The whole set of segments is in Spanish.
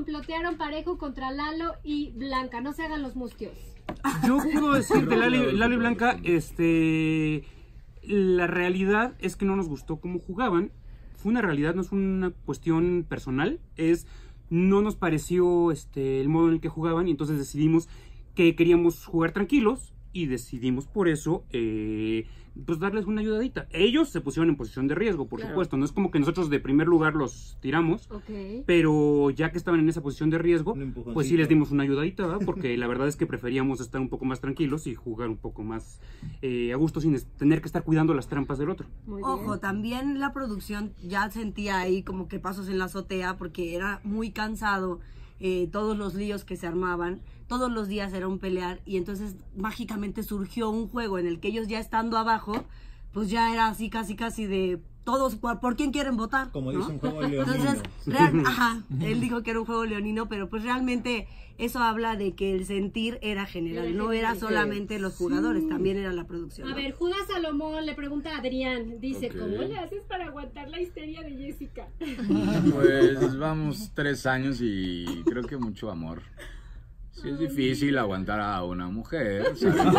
complotearon parejo contra Lalo y Blanca? No se hagan los mustios. Yo puedo decir de Lalo y Blanca, la realidad es que no nos gustó cómo jugaban. Fue una realidad, no es una cuestión personal, no nos pareció el modo en el que jugaban, y entonces decidimos que queríamos jugar tranquilos y decidimos por eso pues darles una ayudadita. Ellos se pusieron en posición de riesgo, por supuesto, no es como que nosotros de primer lugar los tiramos, pero ya que estaban en esa posición de riesgo, pues sí les dimos una ayudadita, ¿verdad? Porque la verdad es que preferíamos estar un poco más tranquilos y jugar un poco más a gusto sin tener que estar cuidando las trampas del otro. Ojo, también la producción ya sentía ahí como que pasos en la azotea porque era muy cansado. Todos los líos que se armaban, todos los días era un pelear, y entonces mágicamente surgió un juego en el que ellos ya estando abajo, pues ya era así casi de todos, ¿por quién quieren votar? Como ¿no? dice un juego leonino. Entonces, él dijo que era un juego leonino, pero pues realmente eso habla de que el sentir era general, no era solamente los jugadores, también era la producción. A ver, Judas Salomón le pregunta a Adrián, dice, ¿cómo le haces para aguantar la histeria de Jessica? Pues vamos 3 años y creo que mucho amor. Sí, es difícil aguantar a una mujer,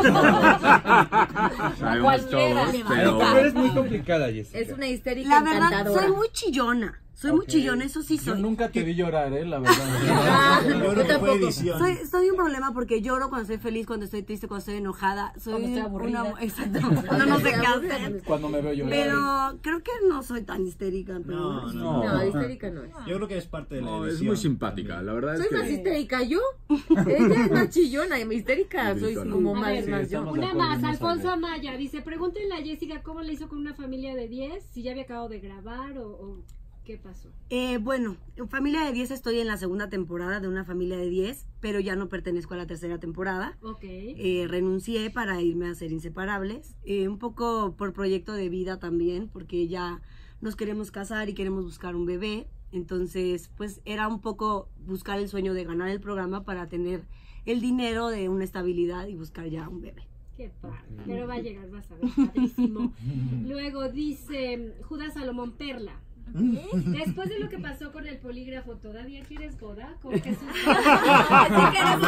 sabemos todos, pero eres muy complicada, Jessica. Es una histérica la verdad, encantadora. soy muy chillona. Soy muy chillona, eso sí soy. Yo nunca te vi llorar, la verdad. Yo creo que fue edición. Soy un problema porque lloro cuando estoy feliz, cuando estoy triste, cuando estoy enojada. Soy cuando estoy aburrida. Exacto. Cuando no sé qué hacer. Cuando me veo llorar. Pero creo que no soy tan histérica. Pero No, histérica no es. Yo creo que es parte de la No, edición. es muy simpática, la verdad Soy es más que... histérica yo. Ella es más chillona y histérica. Soy como más yo. Una más, Alfonso Amaya dice, pregúntenle a Jessica cómo le hizo con una familia de 10, si ya había acabado de grabar o qué pasó. Bueno, en Familia de 10 estoy en la segunda temporada de Una Familia de 10, pero ya no pertenezco a la tercera temporada. Renuncié para irme a hacer Inseparables, un poco por proyecto de vida también, porque ya nos queremos casar y queremos buscar un bebé. Entonces, pues era un poco buscar el sueño de ganar el programa para tener el dinero de una estabilidad y buscar ya un bebé. Qué padre, pero va a llegar, vas a ver, padrísimo. Luego dice Judas Salomón Perla. Después de lo que pasó con el polígrafo, ¿todavía quieres boda? ¿Con Jesús? Esa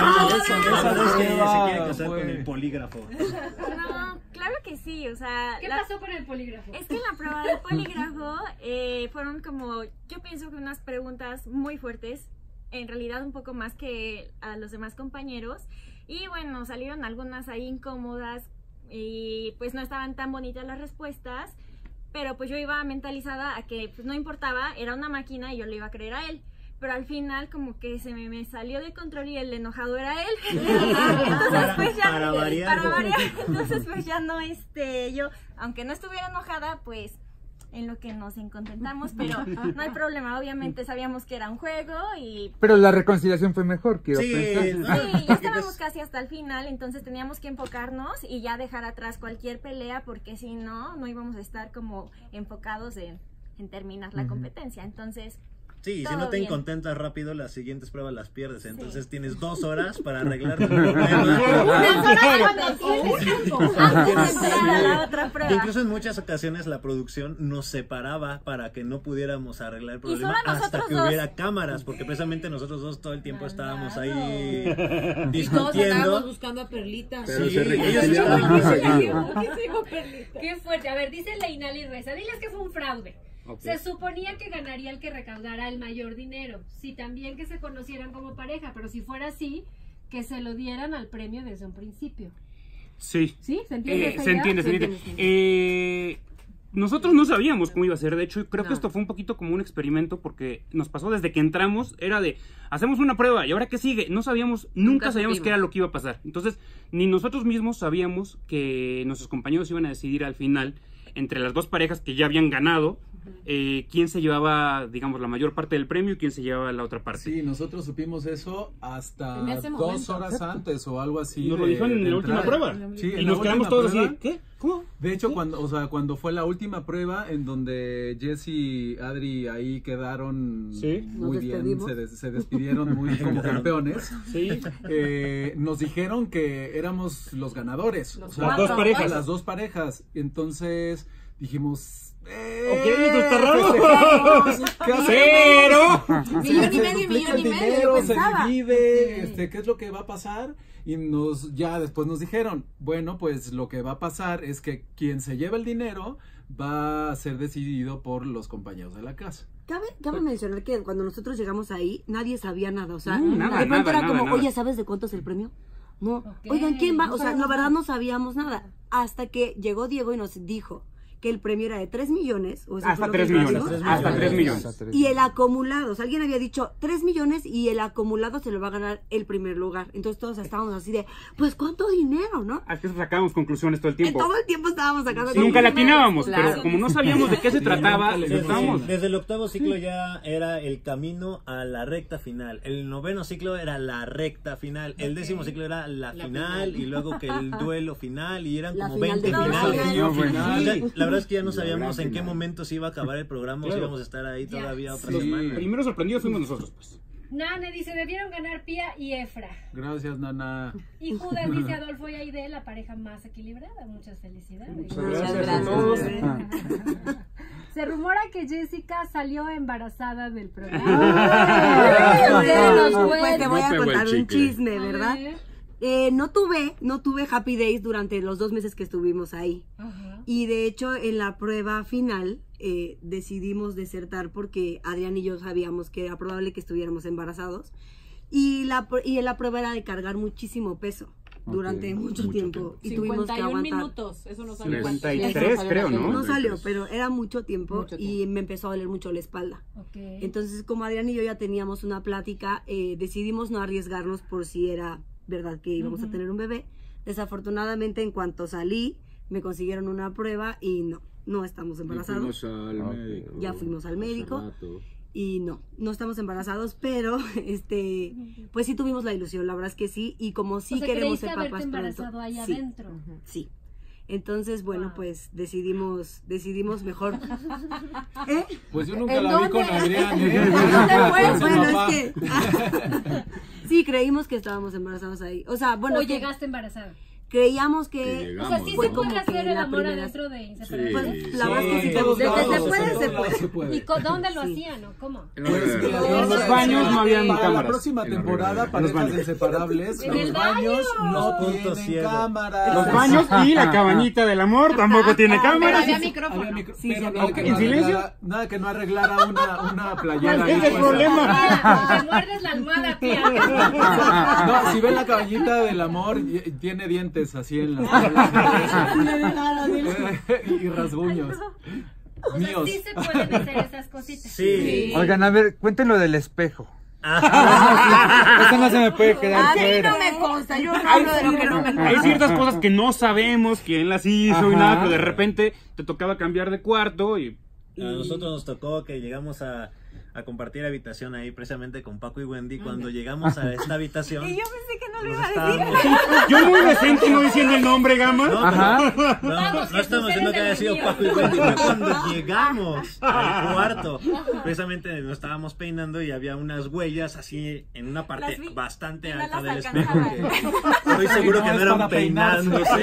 vez que se quiere casar con el polígrafo. No, claro que sí, o sea... ¿Qué pasó con el polígrafo? Es que en la prueba del polígrafo fueron como, yo pienso que unas preguntas muy fuertes, en realidad un poco más que a los demás compañeros, y bueno, salieron algunas ahí incómodas y pues no estaban tan bonitas las respuestas, pero pues yo iba mentalizada a que pues no importaba, era una máquina y yo le iba a creer a él. Pero al final como que se me salió de control y el enojado era él. Entonces pues ya, para variar. Entonces pues ya no, yo, aunque no estuviera enojada, pues en lo que nos contentamos, pero no hay problema, obviamente sabíamos que era un juego y... Pero la reconciliación fue mejor, quiero pensar. Sí, ya estábamos casi hasta el final, entonces teníamos que enfocarnos y ya dejar atrás cualquier pelea, porque si no, no íbamos a estar como enfocados en terminar la competencia, entonces... Sí, si no te contentas rápido, las siguientes pruebas las pierdes. Entonces tienes 2 horas para arreglar tu problema. Incluso en muchas ocasiones la producción nos separaba para que no pudiéramos arreglar el problema hasta que hubiera cámaras, porque precisamente nosotros dos todo el tiempo estábamos ahí discutiendo. Y todos estábamos buscando a Perlita. Pero sí, Qué fuerte. A ver, dice Leinali Reza, diles que fue un fraude. Se suponía que ganaría el que recaudara el mayor dinero. Sí, también que se conocieran como pareja, pero si fuera así, que se lo dieran al premio desde un principio. Sí. ¿Sí? ¿Se entiende? Se entiende. Nosotros no sabíamos cómo iba a ser. De hecho, creo que esto fue un poquito como un experimento, porque nos pasó desde que entramos, era de, hacemos una prueba, ¿y ahora qué sigue? No sabíamos, nunca sabíamos qué era lo que iba a pasar. Entonces, ni nosotros mismos sabíamos que nuestros compañeros iban a decidir al final, entre las dos parejas que ya habían ganado, quién se llevaba, digamos, la mayor parte del premio y quién se llevaba la otra parte. Sí, nosotros supimos eso hasta 2 horas antes o algo así. Nos lo dijeron en la última prueba. Sí, y nos quedamos todos así, ¿qué? ¿Cómo? De hecho, cuando fue la última prueba en donde Jess y Adri ahí quedaron muy bien, se despidieron muy como campeones, nos dijeron que éramos los ganadores, las dos parejas. Las dos parejas. Entonces dijimos... Ok, esto está raro. Pero... Millón y medio, se divide, ¿qué es lo que va a pasar? Y después nos dijeron, bueno, pues lo que va a pasar es que quien se lleva el dinero va a ser decidido por los compañeros de la casa. Cabe mencionar que cuando nosotros llegamos ahí, nadie sabía nada, o sea, nada, de pronto era nada, como, nada. oye, ¿sabes de cuánto es el premio? No, oigan, ¿quién va? O sea, la verdad no sabíamos nada, hasta que llegó Diego y nos dijo que el premio era de 3 millones. O sea, hasta 3 millones. Hasta 3 millones. Y el acumulado, o sea, alguien había dicho 3 millones y el acumulado se lo va a ganar el primer lugar. Entonces todos estábamos así de, pues, ¿cuánto dinero, no? Es que sacábamos conclusiones todo el tiempo. Todo el tiempo estábamos sacando Nunca la atinábamos, claro. pero como no sabíamos de qué se trataba, desde el octavo ciclo ya era el camino a la recta final. El noveno ciclo era la recta final. El 10º ciclo era la final y luego que el duelo final y eran como 20 finales. La verdad es que ya no sabíamos en qué momento se iba a acabar el programa o si íbamos a estar ahí todavía otra semana. Los primeros sorprendidos fuimos nosotros, pues. Nane dice, debieron ganar Pía y Efra. Gracias, Nana. Y Judas dice, Adolfo y Aide, la pareja más equilibrada. Muchas felicidades. Muchas gracias a todos. Se rumora que Jessica salió embarazada del programa. Pues te voy a contar un chisme, ¿verdad? No tuve Happy Days durante los 2 meses que estuvimos ahí. Y de hecho en la prueba final decidimos desertar porque Adrián y yo sabíamos que era probable que estuviéramos embarazados y la prueba era de cargar muchísimo peso durante mucho tiempo y tuvimos que aguantar. 51 minutos, eso no salió. 53 creo, ¿no? No salió, pero era mucho tiempo y me empezó a doler mucho la espalda. Entonces, como Adrián y yo ya teníamos una plática, decidimos no arriesgarnos por si era verdad que íbamos a tener un bebé. Desafortunadamente, en cuanto salí, me consiguieron una prueba y no estamos embarazados. Ya fuimos al médico y no estamos embarazados, pero pues sí tuvimos la ilusión, la verdad es que sí, y como sí queremos ser papás embarazado ahí adentro. Sí. Entonces, bueno, pues decidimos mejor. Pues yo nunca la vi con Adrián. Bueno, es que sí, creímos que estábamos embarazados ahí. O sea, bueno, llegaste embarazada. Creíamos que o sea, sí se puede hacer el amor adentro de Inseparables. Pues, la verdad es que sí, se puede. ¿Y dónde lo hacían o cómo? En los baños no habían cámaras. La próxima temporada, parejas de Inseparables, los baños no tienen cámaras. Los baños y la cabañita del amor tampoco tiene cámaras. Había micrófono. ¿En silencio? Nada que no arreglara una playera. Ese es el problema. Te muerdes la almohada, tía. No, si ven la cabañita del amor, tiene dientes así en la y rasguños. O sea, sí se pueden hacer esas cositas. Sí. Oigan, a ver, cuéntenlo del espejo. Eso no se me puede quedar fuera. A mí no me consta, yo hablo de lo que no me consta. Hay ciertas cosas que no sabemos quién las hizo y nada, pero de repente te tocaba cambiar de cuarto y... A nosotros nos tocó que llegamos a compartir habitación ahí precisamente con Paco y Wendy. Cuando llegamos a esta habitación y yo pensé que no lo iba a decir. Yo muy decente no diciendo el nombre, Gama. No estamos diciendo que haya sido Paco y Wendy. Fue cuando llegamos al cuarto. Precisamente nos estábamos peinando y había unas huellas así en una parte bastante alta del espejo. Estoy seguro que no eran peinándose.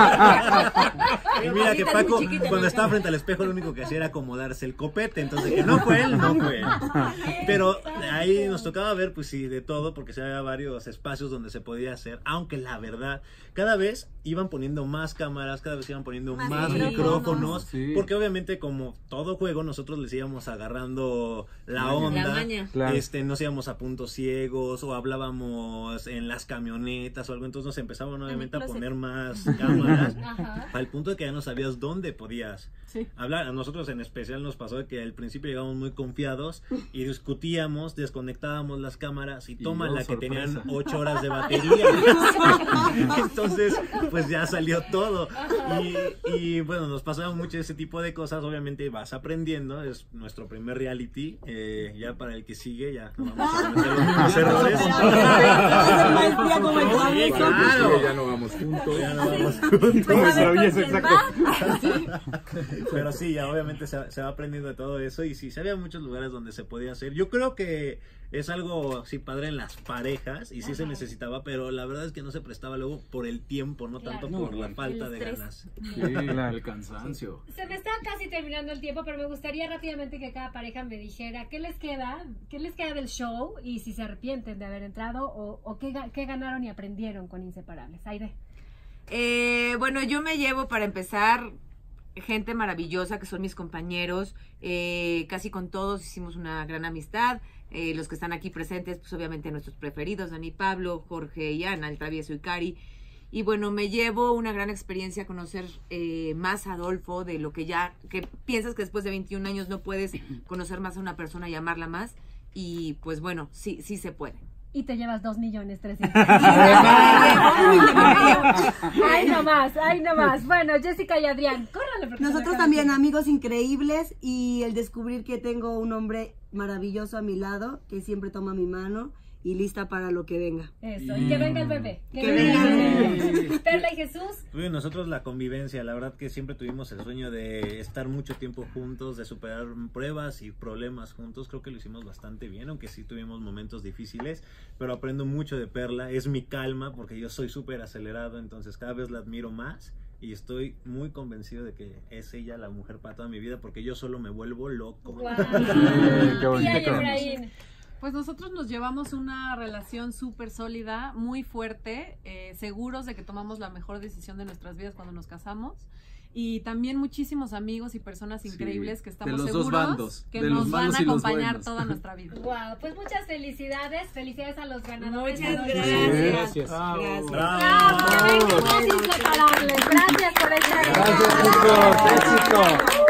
Y mira que Paco, cuando estaba frente al espejo, lo único que hacía era acomodarse el copete. Entonces, que no fue él, no fue él. Pero ahí nos tocaba ver, pues sí, de todo, porque se había varios espacios donde se podía hacer, aunque la verdad, cada vez iban poniendo más cámaras, cada vez iban poniendo más micrófonos, porque obviamente como todo juego nosotros les íbamos agarrando la onda, nos íbamos a puntos ciegos o hablábamos en las camionetas o algo, entonces nos empezaban obviamente a poner más cámaras, al punto de que ya no sabías dónde podías hablar. A nosotros en especial nos pasó que al principio llegamos muy confiados y discutíamos, desconectábamos las cámaras y toma la que tenían 8 horas de batería. Entonces, pues ya salió todo. Y bueno, nos pasaba mucho ese tipo de cosas. Obviamente vas aprendiendo, es nuestro primer reality. Ya para el que sigue, ya no vamos a cometer los mismos errores. Ya no vamos juntos. Ya no vamos Pero sí, ya obviamente se va aprendiendo de todo eso. Y sí, se había muchos lugares donde se podía hacer. Yo creo que es algo, sí, padre en las parejas y sí se necesitaba, pero la verdad es que no se prestaba luego por el tiempo, no tanto por la falta de ganas. Sí, el cansancio. Se me está casi terminando el tiempo, pero me gustaría rápidamente que cada pareja me dijera qué les queda del show y si se arrepienten de haber entrado o qué ganaron y aprendieron con Inseparables. Aide. Bueno, yo me llevo para empezar gente maravillosa que son mis compañeros, casi con todos hicimos una gran amistad, los que están aquí presentes, pues obviamente nuestros preferidos, Dani, Pablo, Jorge y Ana, el travieso y Cari, y bueno, me llevo una gran experiencia a conocer más a Adolfo, de lo que piensas que después de 21 años no puedes conocer más a una persona y amarla más, y pues bueno, sí se puede. Y te llevas 2.300.000. Ay, no más. Bueno, Jessica y Adrián, córrale. Nosotros también, amigos increíbles, y el descubrir que tengo un hombre maravilloso a mi lado, que siempre toma mi mano y lista para lo que venga. Eso, y que venga el bebé. Que venga el bebé. Perla y Jesús. Nosotros la convivencia, la verdad que siempre tuvimos el sueño de estar mucho tiempo juntos, de superar pruebas y problemas juntos. Creo que lo hicimos bastante bien, aunque sí tuvimos momentos difíciles, pero aprendo mucho de Perla. Es mi calma, porque yo soy súper acelerado, entonces cada vez la admiro más. Y estoy muy convencido de que es ella la mujer para toda mi vida, porque yo solo me vuelvo loco. Wow. Pues nosotros nos llevamos una relación súper sólida, muy fuerte, seguros de que tomamos la mejor decisión de nuestras vidas cuando nos casamos. Y también muchísimos amigos y personas increíbles que estamos seguros que nos van a acompañar toda nuestra vida. Wow, pues muchas felicidades a los ganadores. Muchas gracias. Gracias. Bravo. Gracias por estar. Gracias, chicos. Éxito.